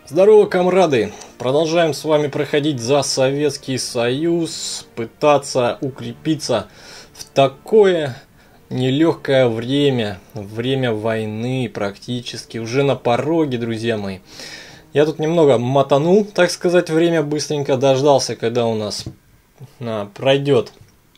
Здорово, комрады! Продолжаем с вами проходить за Советский Союз, пытаться укрепиться в такое нелегкое время, время войны практически, уже на пороге, друзья мои. Я тут немного мотанул, так сказать, время быстренько дождался, когда у нас пройдет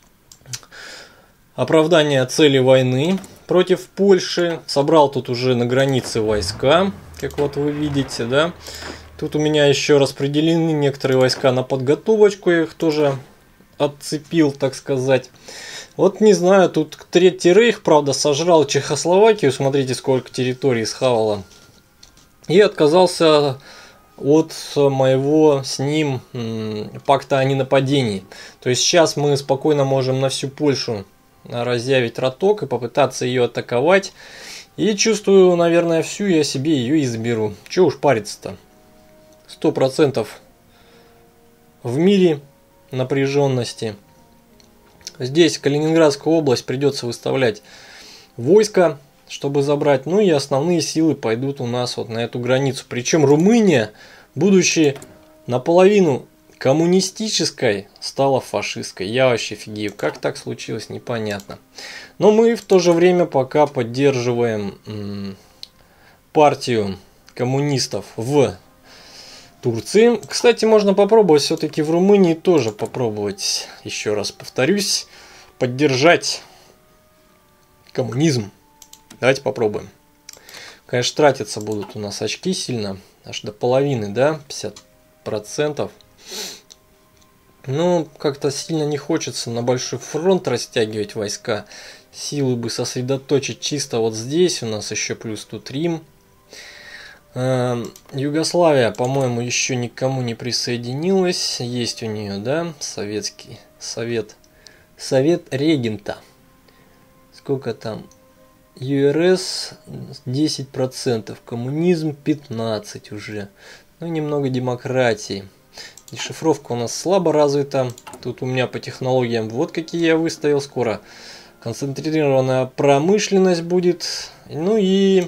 оправдание цели войны против Польши. Собрал тут уже на границе войска, как вот вы видите, да. Тут у меня еще распределены некоторые войска на подготовочку, я их тоже отцепил, так сказать. Вот не знаю, тут Третий Рейх, правда, сожрал Чехословакию, смотрите, сколько территорий схавало. И отказался от моего с ним пакта о ненападении. То есть сейчас мы спокойно можем на всю Польшу разъявить роток и попытаться ее атаковать. И чувствую, наверное, всю я себе ее и заберу. Чего уж париться-то. 100% в мире напряженности. Здесь Калининградскую область придется выставлять войска, чтобы забрать. Ну и основные силы пойдут у нас вот на эту границу. Причем Румыния, будучи наполовину коммунистической, стала фашистской. Я вообще офигею, как так случилось, непонятно. Но мы в то же время пока поддерживаем партию коммунистов в Турции. Кстати, можно попробовать все-таки в Румынии тоже попробовать, еще раз повторюсь, поддержать коммунизм. Давайте попробуем. Конечно, тратиться будут у нас очки сильно, аж до половины, да, 50%. Ну, как-то сильно не хочется на большой фронт растягивать войска. Силы бы сосредоточить чисто вот здесь. У нас еще плюс тут Рим. Югославия, по-моему, еще никому не присоединилась. Есть у нее, да, Совет регента. Сколько там? ЮРС 10%, коммунизм 15% уже. Ну, немного демократии. Дешифровка у нас слабо развита. Тут у меня по технологиям вот какие я выставил. Скоро концентрированная промышленность будет. Ну и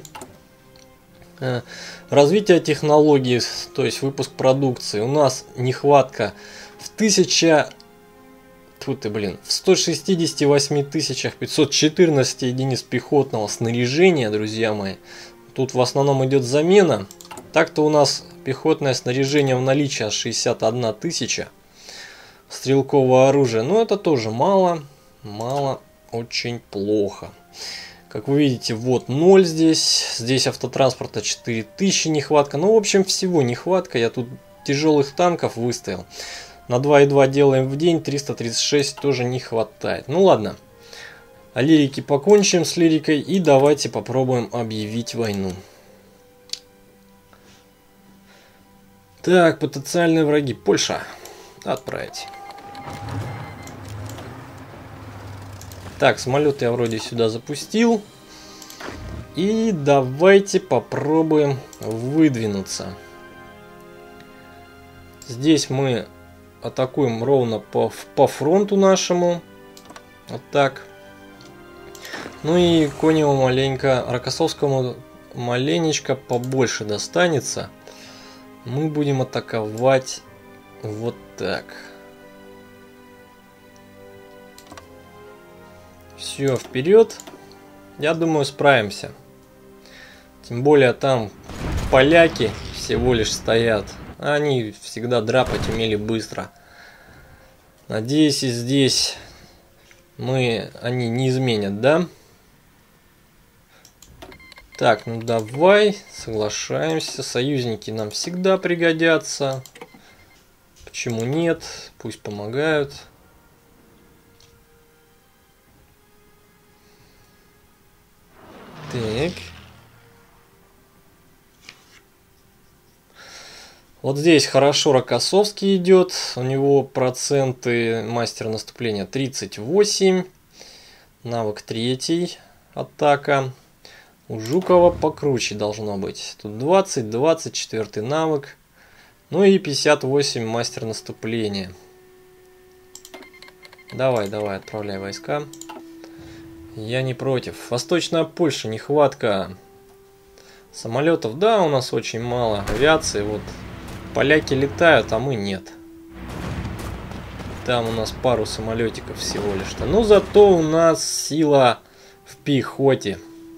развитие технологий, то есть выпуск продукции. У нас нехватка в 168 514 единиц пехотного снаряжения, друзья мои. Тут в основном идет замена. Так-то у нас пехотное снаряжение в наличии 61 тысяча стрелкового оружия. Но это тоже мало, очень плохо. Как вы видите, вот 0 здесь. Здесь автотранспорта 4000 нехватка. Ну, в общем, всего нехватка. Я тут тяжелых танков выставил. На 2,2 делаем в день. 336 тоже не хватает. Ну, ладно. О лирике покончим с лирикой. И давайте попробуем объявить войну. Так, потенциальные враги. Польша. Отправить. Так, самолет я вроде сюда запустил. И давайте попробуем выдвинуться. Здесь мы атакуем ровно по фронту нашему. Вот так. Ну и Коневу маленько, Рокоссовскому маленечко побольше достанется. Мы будем атаковать вот так. Все, вперед. Я думаю, справимся. Тем более там поляки всего лишь стоят. Они всегда драпать умели быстро. Надеюсь, и здесь они не изменят, да? Так, ну давай, соглашаемся. Союзники нам всегда пригодятся. Почему нет? Пусть помогают. Так. Вот здесь хорошо Рокоссовский идет. У него проценты мастера наступления 38. Навык 3. Атака. У Жукова покруче должно быть. Тут 20, 24 навык. Ну и 58 мастер наступления. Давай, отправляй войска. Я не против. Восточная Польша, нехватка Самолетов, да, у нас очень мало. Авиации, вот. Поляки летают, а мы нет. Там у нас пару самолетиков всего лишь-то. Но зато у нас сила в пехоте.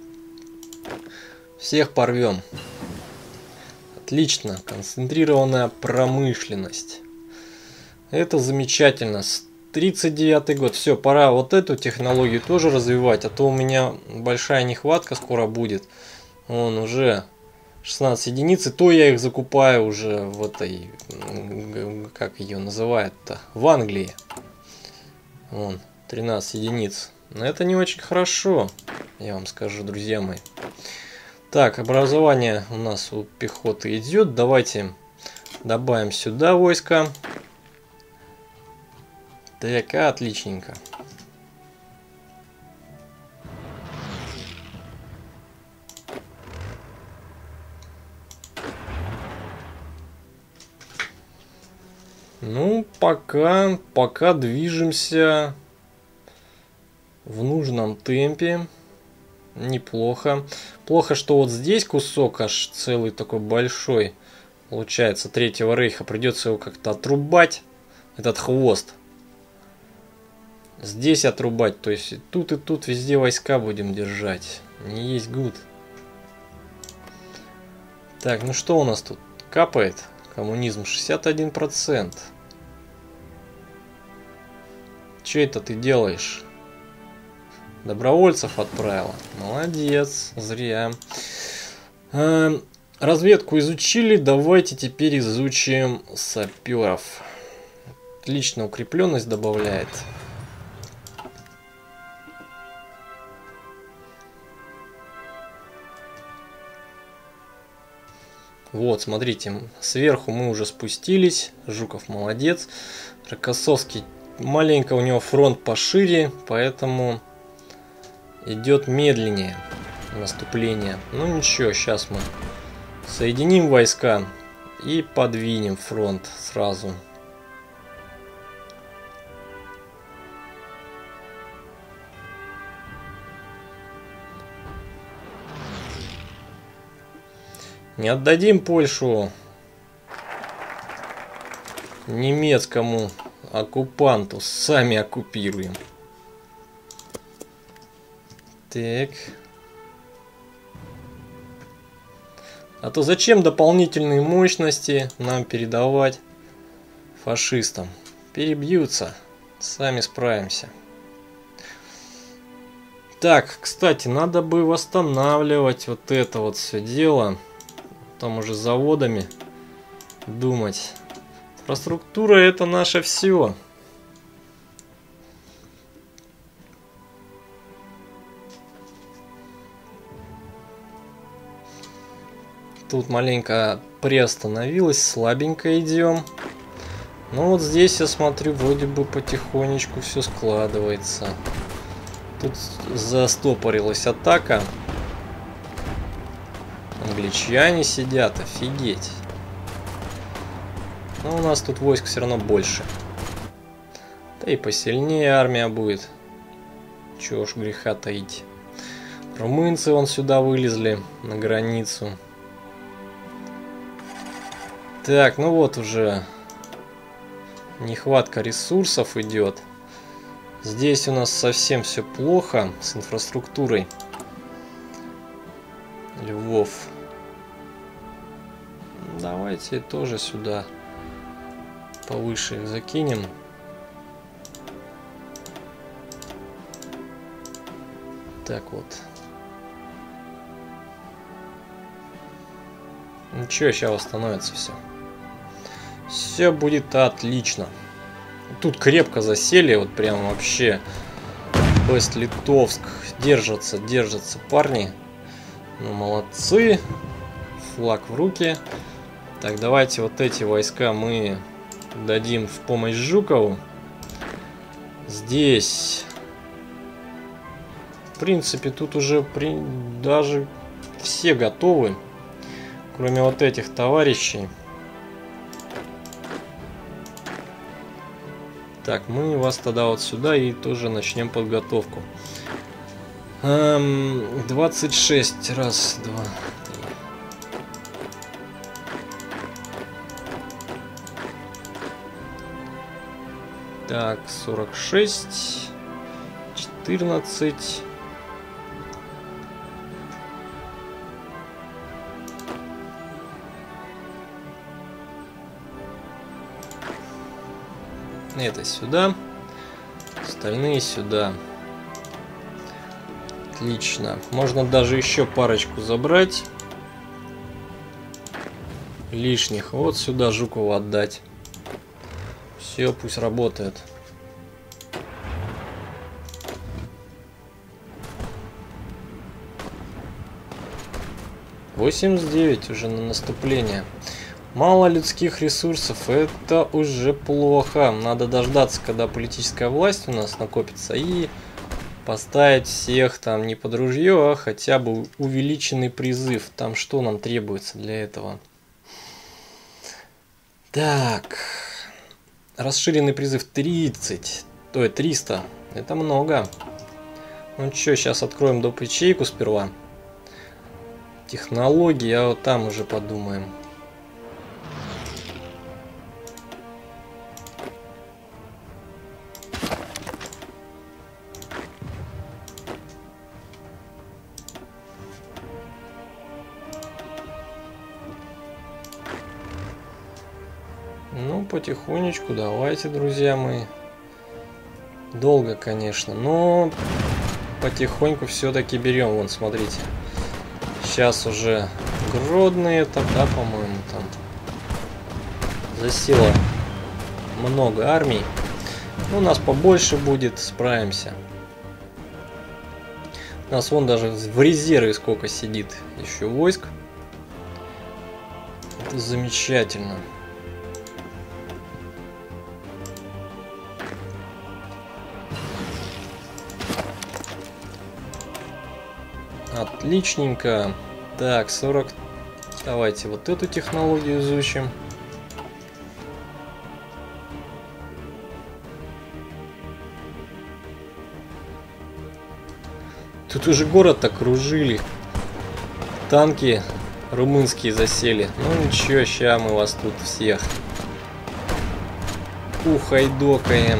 Всех порвем. Отлично. Концентрированная промышленность. Это замечательно. 39-й год. Все, пора вот эту технологию тоже развивать. А то у меня большая нехватка скоро будет. Вон уже 16 единиц. И то я их закупаю уже в этой... Как ее называют-то? В Англии. Вон, 13 единиц. Но это не очень хорошо. Я вам скажу, друзья мои. Так, образование у нас у пехоты идет. Давайте добавим сюда войска. Так, отличненько. Ну, пока движемся в нужном темпе. Неплохо. Плохо, что вот здесь кусок аж целый такой большой. Получается, Третьего Рейха. Придется его как-то отрубать. Этот хвост. Здесь отрубать. То есть и тут везде войска будем держать. Не есть гуд. Так, ну что у нас тут? Капает. Коммунизм 61%. Че это ты делаешь? Добровольцев отправила. Молодец, зря. Разведку изучили. Давайте теперь изучим саперов. Отлично, укрепленность добавляет. Вот, смотрите, сверху мы уже спустились. Жуков молодец. Рокоссовский маленько, у него фронт пошире, поэтому идет медленнее наступление. Ну ничего, сейчас мы соединим войска и подвинем фронт сразу. Не отдадим Польшу немецкому оккупанту, сами оккупируем. Так. А то зачем дополнительные мощности нам передавать фашистам? Перебьются, сами справимся. Так, кстати, надо бы восстанавливать вот это вот все дело. Там уже заводами думать. Инфраструктура — это наше все. Тут маленько приостановилось, слабенько идем. Но вот здесь я смотрю, вроде бы потихонечку все складывается. Тут застопорилась атака. Англичане сидят, офигеть. Но у нас тут войск все равно больше. Да и посильнее армия будет. Чего уж греха таить. Румынцы вон сюда вылезли, на границу. Так, ну вот уже нехватка ресурсов идет. Здесь у нас совсем все плохо с инфраструктурой. Львов. Давайте тоже сюда повыше их закинем. Так вот. Ничего, сейчас восстановится все. Все будет отлично. Тут крепко засели, вот прям вообще. Брест-Литовск. Держатся парни. Ну, молодцы. Флаг в руки. Так, давайте вот эти войска мы дадим в помощь Жукову. Здесь, в принципе, тут уже даже все готовы, кроме вот этих товарищей. Так, мы вас тогда вот сюда и тоже начнем подготовку. 26. Раз, два, три. Так, 46, 14. Это сюда. Остальные сюда. Отлично. Можно даже еще парочку забрать. Лишних. Вот сюда Жукову отдать. Все, пусть работает. «89» уже на наступление. Мало людских ресурсов, это уже плохо. Надо дождаться, когда политическая власть у нас накопится, и поставить всех там не под ружье, а хотя бы увеличенный призыв. Там что нам требуется для этого? Так. Расширенный призыв 30. То есть 300. Это много. Ну что, сейчас откроем доп. Ячейку сперва. Технологии, а вот там уже подумаем. Ну, потихонечку, давайте, друзья мои. Долго, конечно, но потихоньку все-таки берем. Вон, смотрите. Сейчас уже Гродно это, да, по-моему, там засело много армий. Ну, у нас побольше будет, справимся. У нас вон даже в резерве сколько сидит еще войск. Это замечательно. Отличненько. Так, 40. Давайте вот эту технологию изучим. Тут уже город окружили. Танки румынские засели. Ну ничего, ща мы вас тут всех ухайдокаем.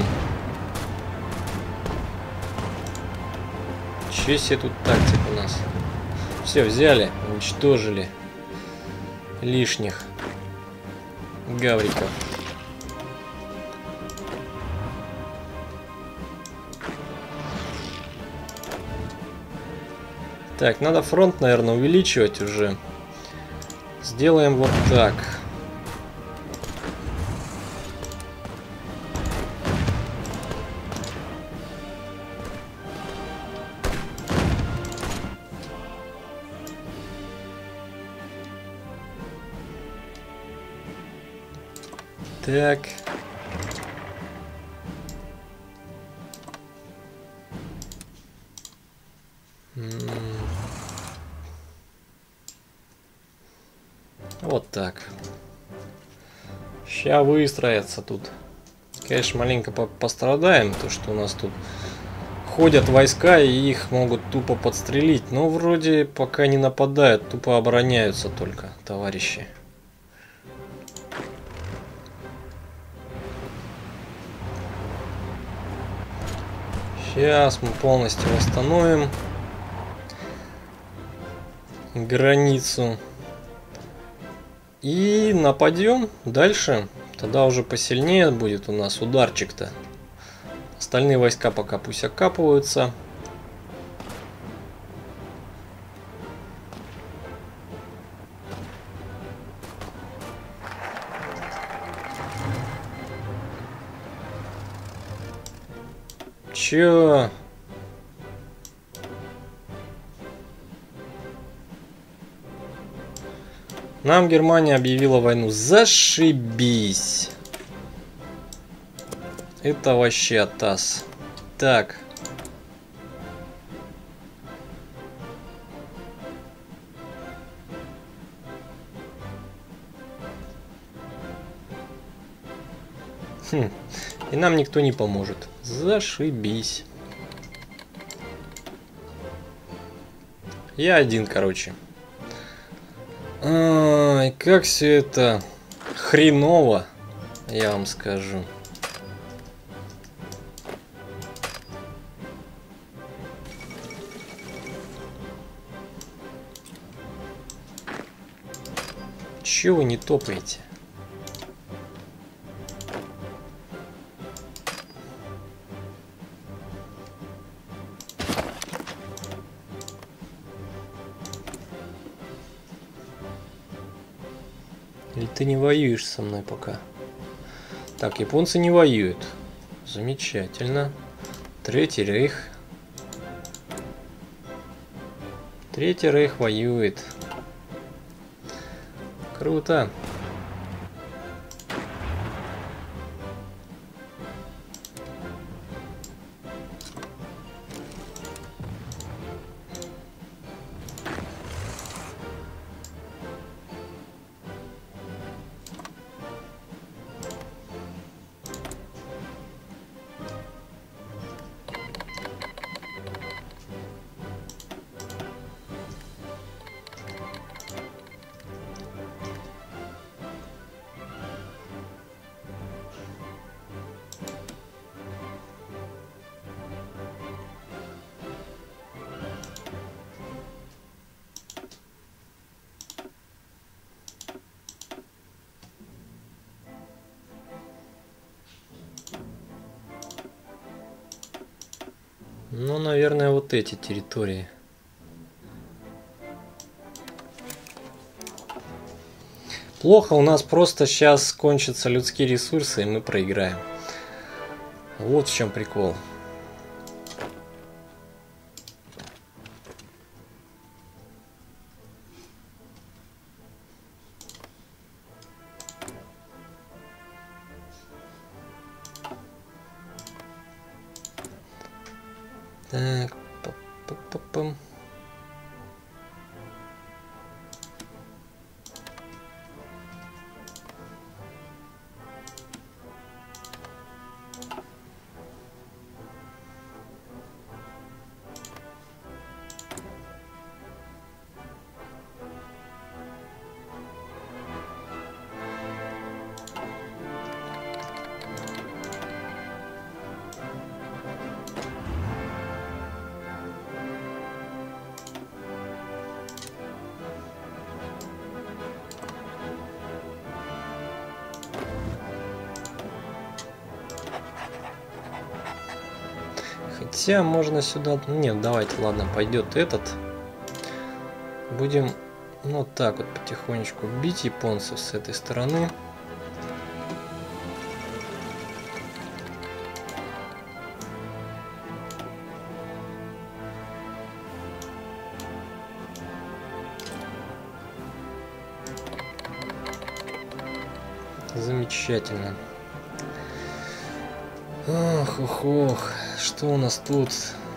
Че себе тут тактик у нас? Все, взяли, уничтожили лишних гавриков. Так, надо фронт, наверное, увеличивать уже. Сделаем вот так. Так. Вот так. Ща выстроятся тут. Конечно, маленько пострадаем, то что у нас тут ходят войска и их могут тупо подстрелить. Но вроде пока не нападают, тупо обороняются только, товарищи. Сейчас мы полностью восстановим границу и нападем дальше. Тогда уже посильнее будет у нас ударчик-то. Остальные войска пока пусть окапываются. Чё? Нам Германия объявила войну. Зашибись. Это вообще атас. Так. И нам никто не поможет. Зашибись. Я один, короче. Ай, как все это хреново, я вам скажу. Чего вы не топаете? Или ты не воюешь со мной пока? Так, японцы не воюют. Замечательно. Третий рейх. Третий рейх воюет. Круто. Ну, наверное, вот эти территории. Плохо, у нас просто сейчас кончатся людские ресурсы, и мы проиграем. Вот в чем прикол. Так, пам. Хотя можно сюда... Нет, давайте, ладно, пойдет этот. Будем вот так вот потихонечку бить японцев с этой стороны. Замечательно. Ох, что у нас тут?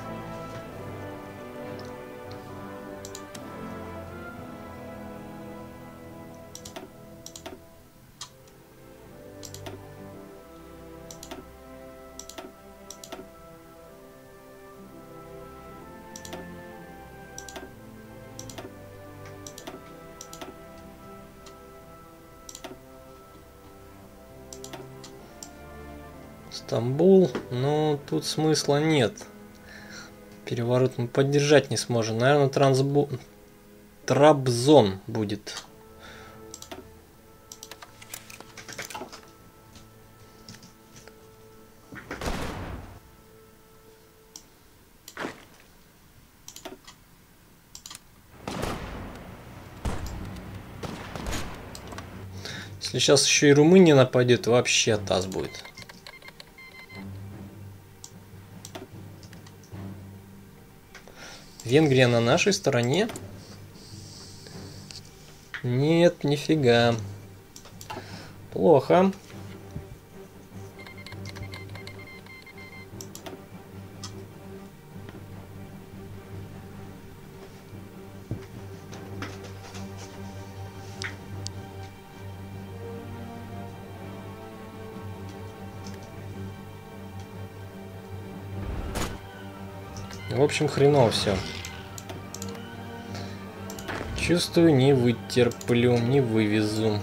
Стамбул, но тут смысла нет. Переворот мы поддержать не сможем. Наверное, Трабзон будет. Если сейчас еще и Румыния нападет, вообще атас будет. Венгрия на нашей стороне? Нет, нифига. Плохо. В общем, хреново все. Чувствую, не вытерплю, не вывезу.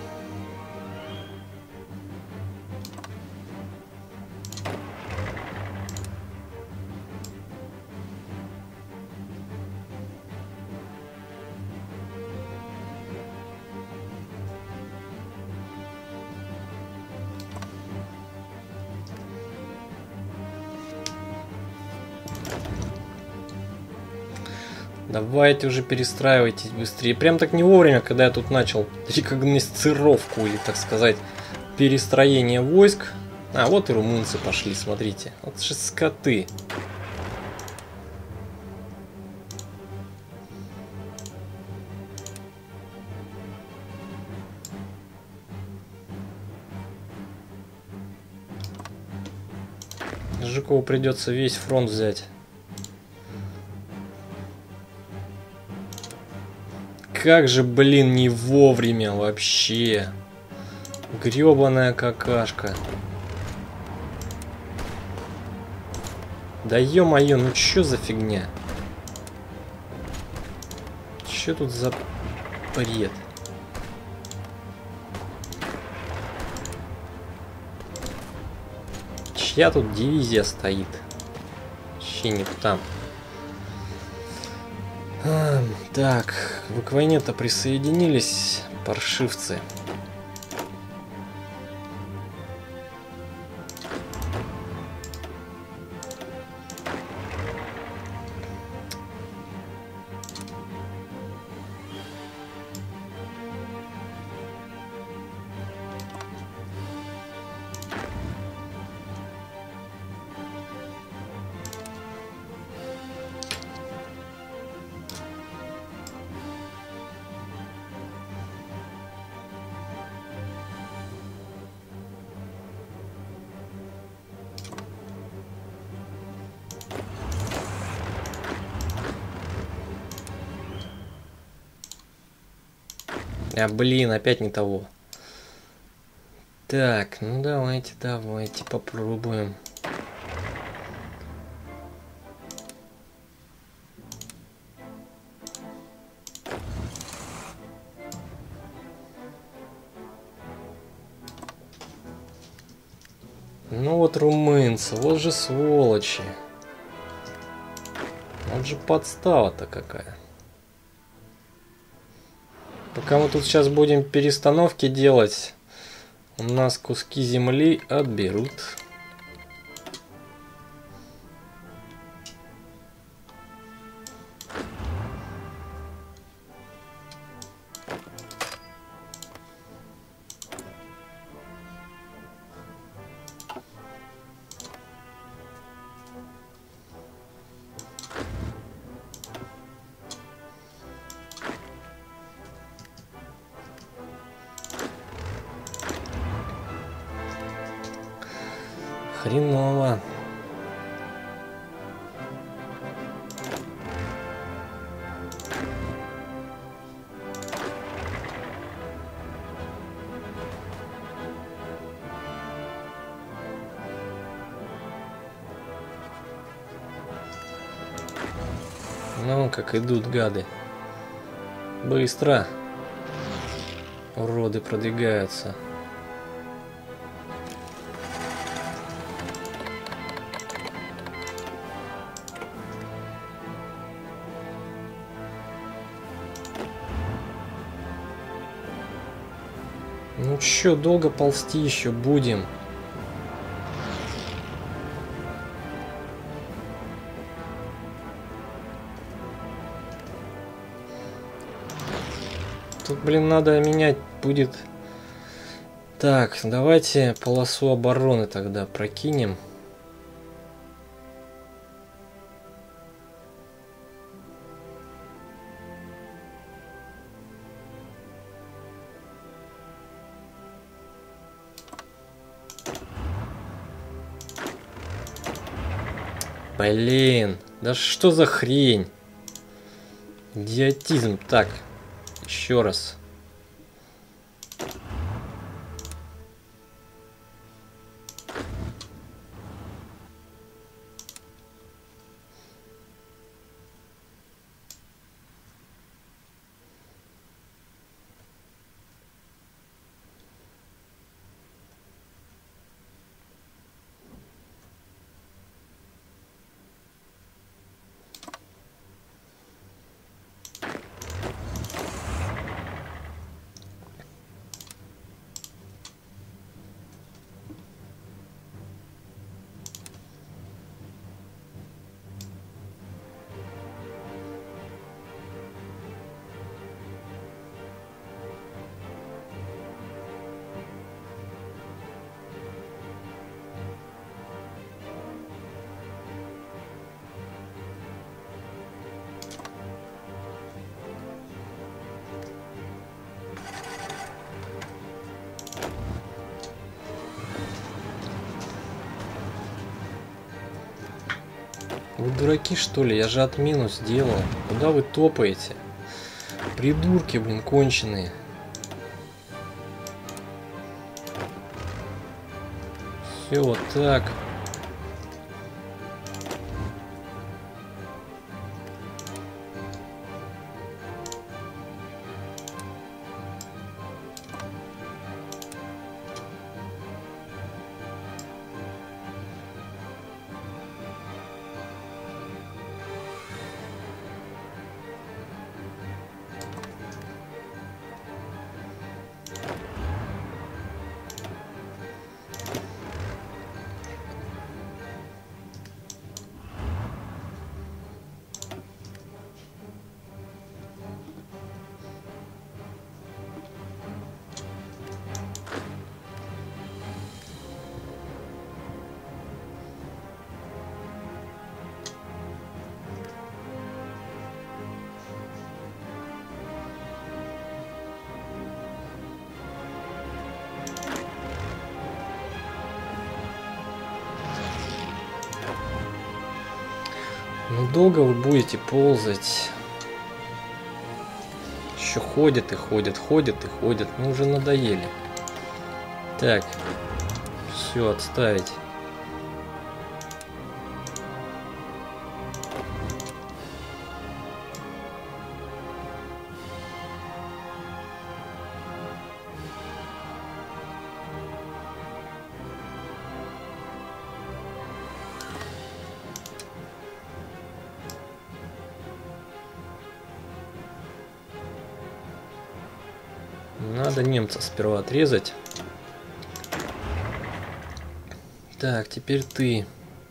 Давайте уже перестраивайтесь быстрее. Прям так не вовремя, когда я тут начал рекогносцировку, или, так сказать, перестроение войск. А, вот и румынцы пошли, смотрите. Вот же скоты. Жукову придется весь фронт взять. Как же, блин, не вовремя вообще. Гребаная какашка. Да ё-моё, ну чё за фигня? Чё тут за бред? Чья тут дивизия стоит? Вообще не там. Так, вы к войне-то присоединились, паршивцы. А, блин, опять не того. Так, ну давайте попробуем. Ну вот румынцы, вот же сволочи. Вот же подстава-то какая. Пока мы тут сейчас будем перестановки делать, у нас куски земли отберут. Хреново. Ну, как идут гады. Быстро. Уроды продвигаются. Ну чё, долго ползти еще будем? Тут, блин, надо менять будет. Так, давайте полосу обороны тогда прокинем. Блин, да что за хрень? Идиотизм. Так, еще раз. Вы дураки, что ли? Я же отмену сделал. Куда вы топаете? Придурки, блин, конченые. Все вот так. Ну долго вы будете ползать? Еще ходят и ходят, ходят и ходят. Ну уже надоели. Так, все, отставить. Надо немца сперва отрезать. Так, теперь ты.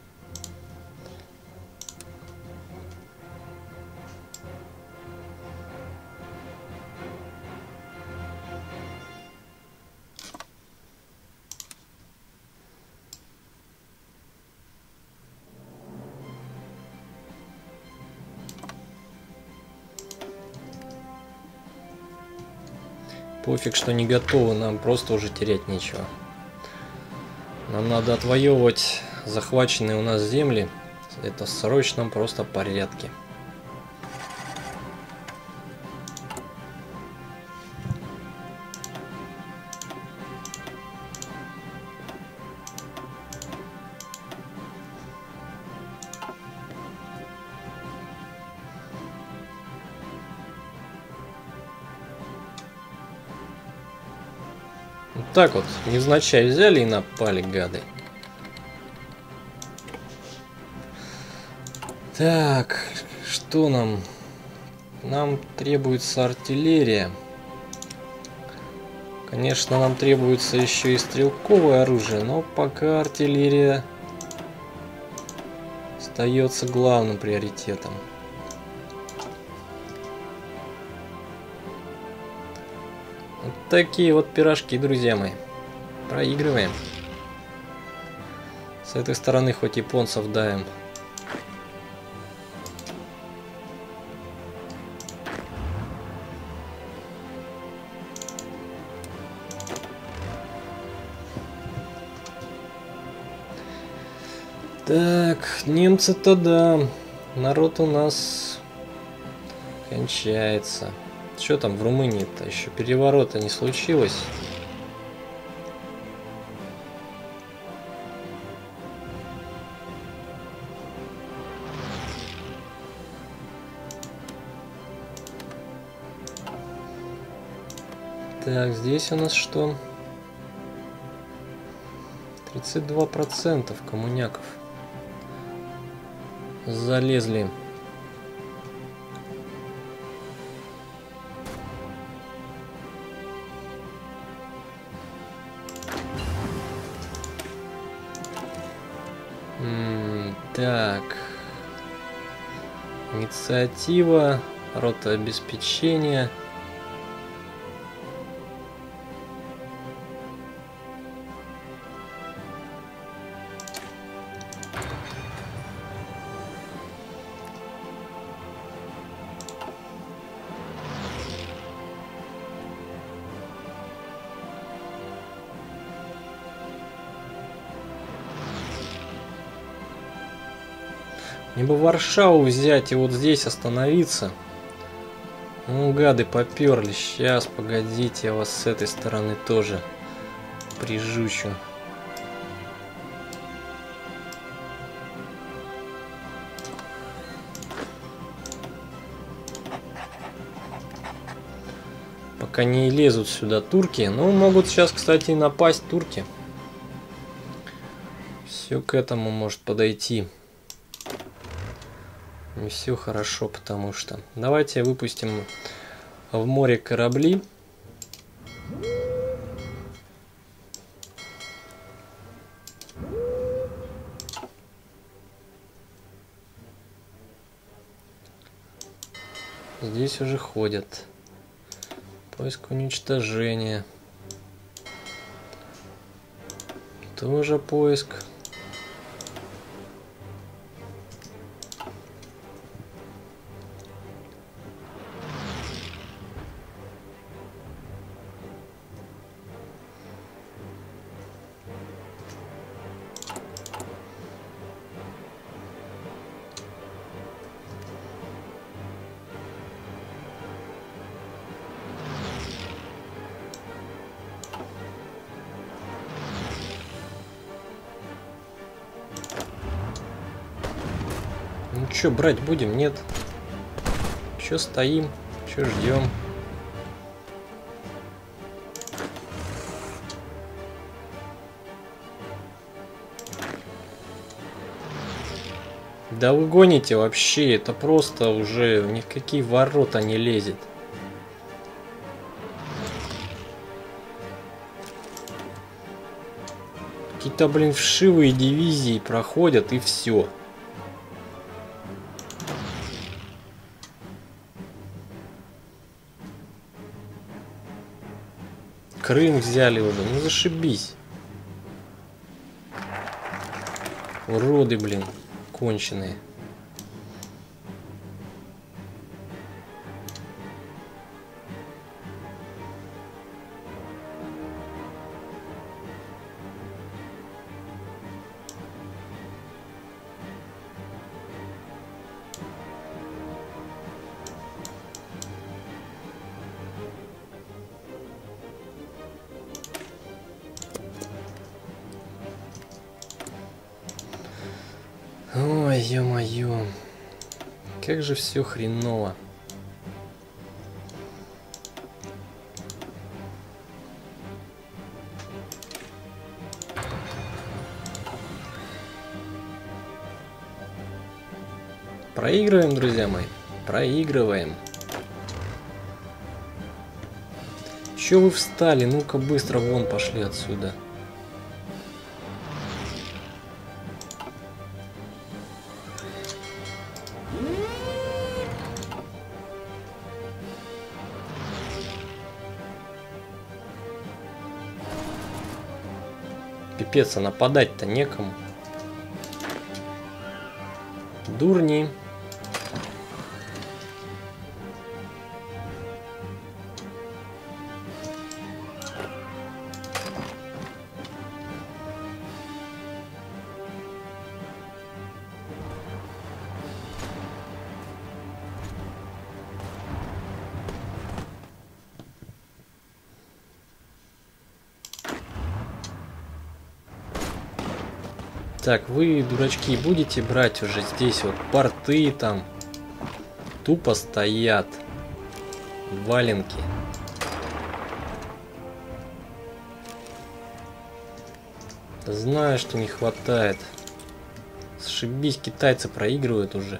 Пофиг, что не готовы, нам просто уже терять нечего. Нам надо отвоевывать захваченные у нас земли. Это в срочном просто порядке. Вот так вот, невзначай взяли и напали, гады. Так, что нам? Нам требуется артиллерия. Конечно, нам требуется еще и стрелковое оружие, но пока артиллерия остается главным приоритетом. Вот такие вот пирожки, друзья мои. Проигрываем. С этой стороны хоть японцев давим. Так, немцы-то да. Народ у нас кончается. Что там в Румынии-то? Еще переворота не случилось. Так, здесь у нас что? 32% коммуняков залезли. Так, инициатива, рота обеспечения. Мне бы Варшаву взять и вот здесь остановиться. Ну, гады поперли. Сейчас, погодите, я вас с этой стороны тоже прижучу. Пока не лезут сюда турки. Ну, могут сейчас, кстати, и напасть турки. Все к этому может подойти. Не все хорошо, потому что... Давайте выпустим в море корабли. Здесь уже ходят. Поиск уничтожения. Тоже поиск. Ну чё, брать будем? Нет. Чё стоим? Чё ждем? Да вы гоните вообще, это просто уже ни в какие ворота не лезет. Какие-то, блин, вшивые дивизии проходят и все. Крым взяли уже, ну зашибись. Уроды, блин, конченые. Ой, ё-моё. Как же все хреново. Проигрываем, друзья мои. Проигрываем. Чё вы встали? Ну-ка быстро вон пошли отсюда. Пипец, а нападать-то некому. Дурни. Так, вы, дурачки, будете брать уже здесь вот порты там. Тупо стоят. Валенки. Знаю, что не хватает. Сшибись, китайцы проигрывают уже.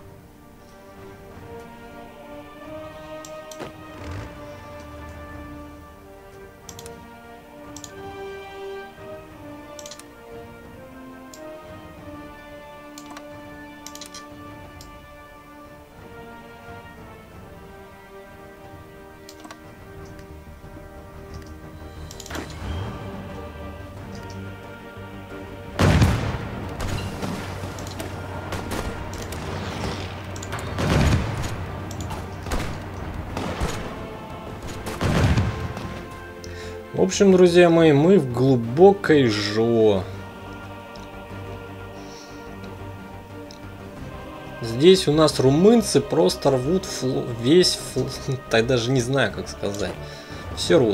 В общем, друзья мои, мы в глубокой жо. Здесь у нас румынцы просто рвут весь так даже не знаю, как сказать. Все рвут.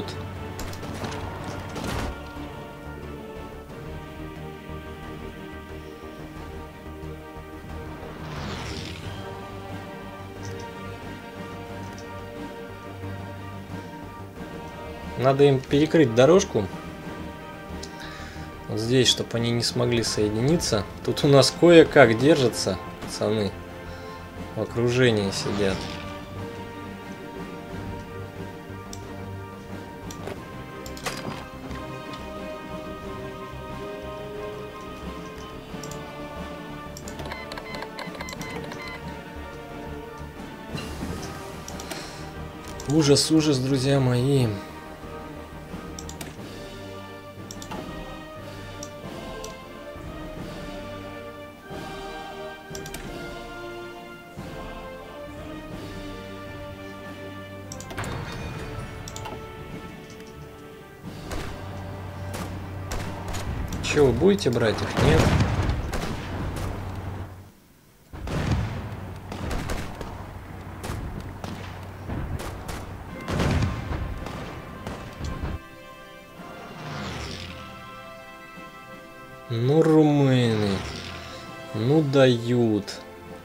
Надо им перекрыть дорожку. Вот здесь, чтобы они не смогли соединиться. Тут у нас кое-как держатся, пацаны. В окружении сидят. Ужас, ужас, друзья мои. Че, вы будете брать их? Нет? Ну, румыны. Ну, дают.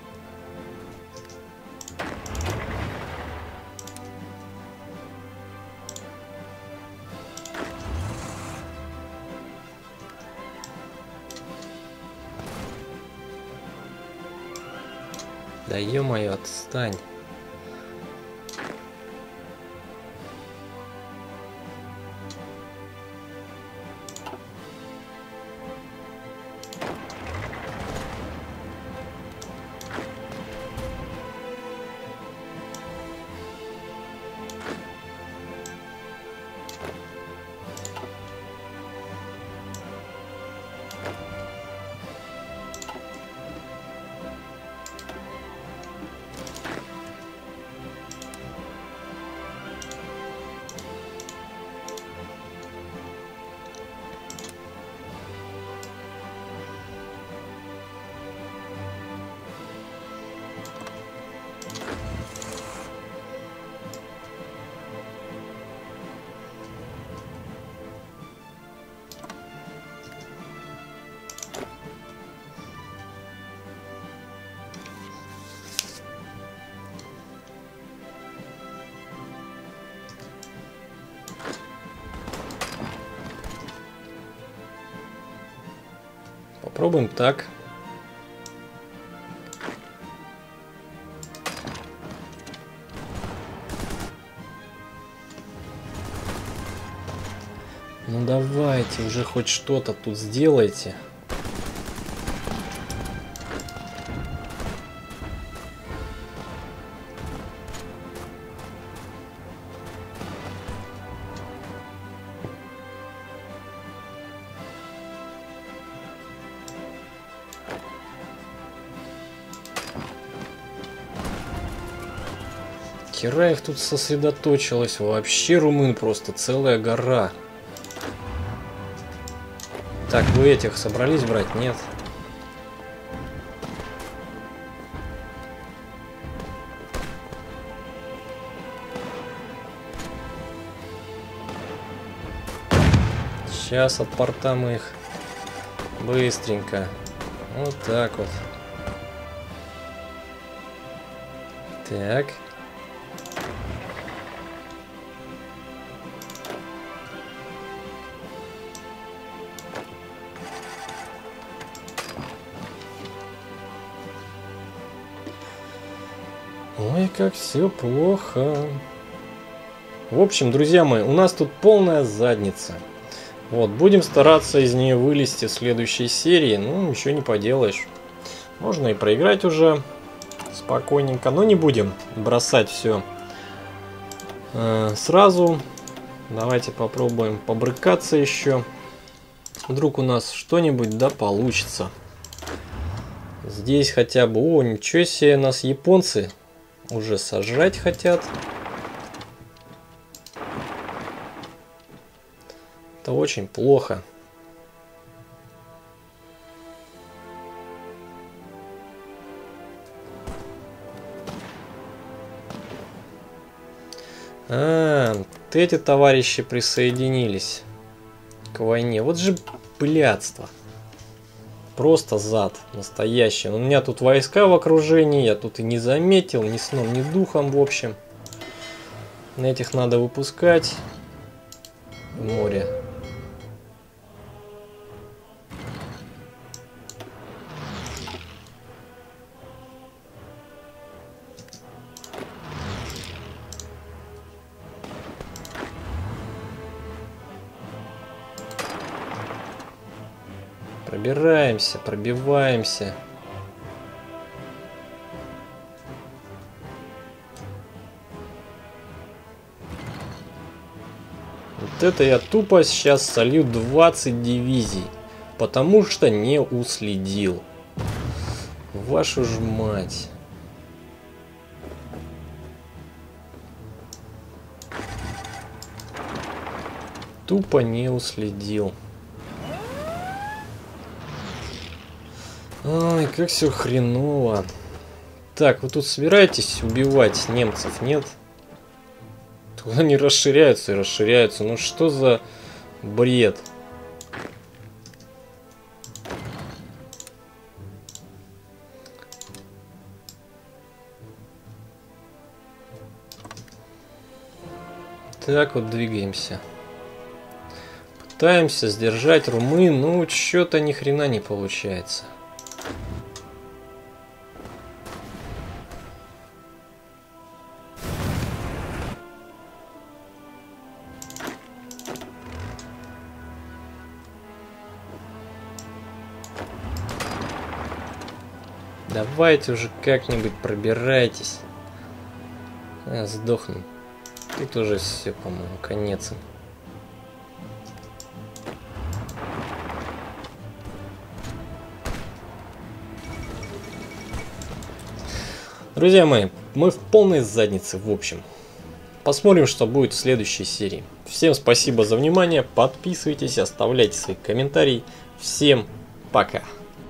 Да ё-моё, отстань. Попробуем так. Ну давайте уже хоть что-то тут сделайте. Хера их тут сосредоточилась. Вообще румын просто целая гора. Так, вы этих собрались брать? Нет. Сейчас от порта мы их быстренько. Вот так вот. Так. Ой, как все плохо. В общем, друзья мои, у нас тут полная задница. Вот, будем стараться из нее вылезти в следующей серии. Ну, ничего не поделаешь. Можно и проиграть уже спокойненько, но не будем бросать все сразу. Давайте попробуем побрыкаться еще. Вдруг у нас что-нибудь да получится. Здесь хотя бы... О, ничего себе, нас японцы уже сожрать хотят. Это очень плохо. А, вот эти товарищи присоединились к войне. Вот же блядство. Просто зад настоящий. У меня тут войска в окружении, я тут и не заметил, ни сном, ни духом, в общем. На этих надо выпускать в море. Пробираемся, пробиваемся. Вот это я тупо сейчас солью 20 дивизий, потому что не уследил. Вашу ж мать. Тупо не уследил. Ой, как все хреново. Так, вы тут собираетесь убивать немцев, нет? Тут они расширяются и расширяются. Ну что за бред? Так вот двигаемся. Пытаемся сдержать румын, но что-то ни хрена не получается. Давайте уже как-нибудь пробирайтесь. Сдохну. Тут уже все, по-моему, конец. Друзья мои, мы в полной заднице, в общем. Посмотрим, что будет в следующей серии. Всем спасибо за внимание, подписывайтесь, оставляйте свои комментарии. Всем пока.